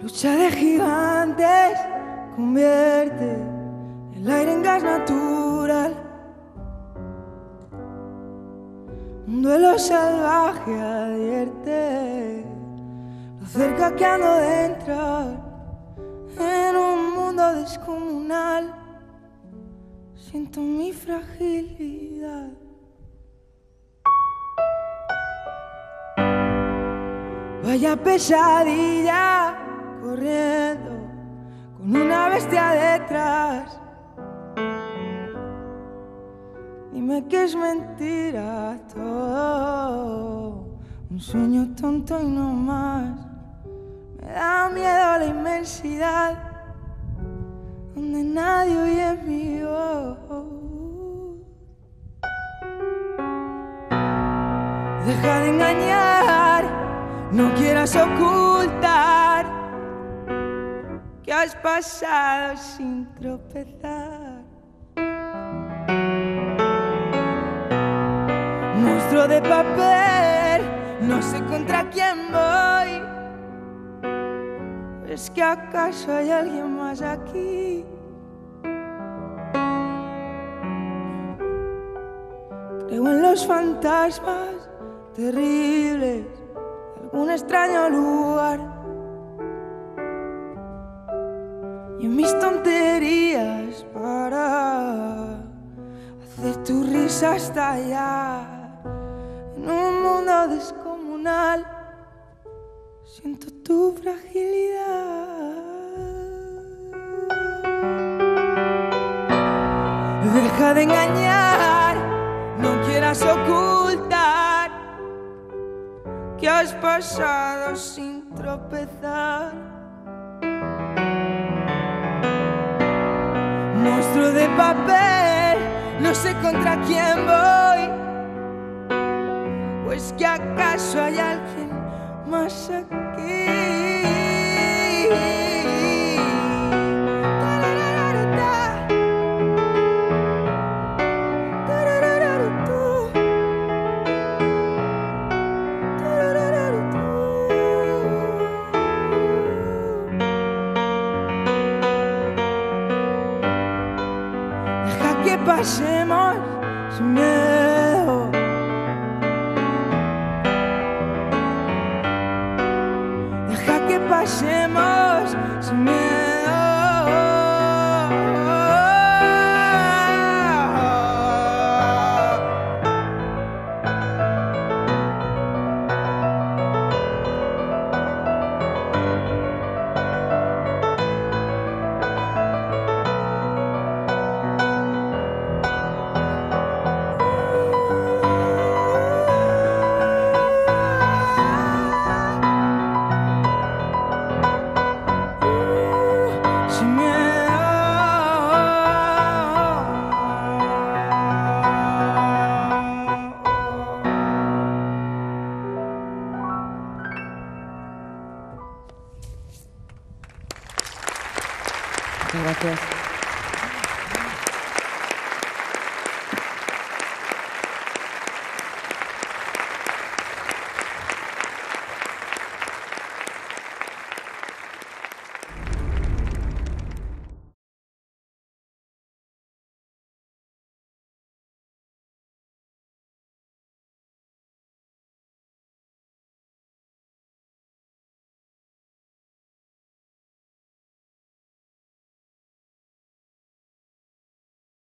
Lucha de gigantes, convierte el aire en gas natural. Un duelo salvaje advierte lo cerca que ando de entrar en un mundo descomunal. Siento mi fragilidad. Vaya pesadilla corriendo con una bestia detrás. Dime que es mentira todo, un sueño tonto y no más. Me da miedo la inmensidad donde nadie oye mi voz. Deja de engañar, no quieras ocultar que has pasado sin tropezar. Monstruo de papel, no sé contra quién voy. ¿Es que acaso hay alguien más aquí? Creo en los fantasmas terribles de algún extraño lugar y en mis tonterías para hacer tu risa estallar. En un mundo descomunal siento tu fragilidad. Deja de engañar, no quieras ocultar que has pasado sin tropezar. Monstruo de papel, no sé contra quién voy. ¿O es que acaso hay alguien más aquí? Deja que pasemos sin miedo. Deja que pasemos sin miedo. Muchas gracias.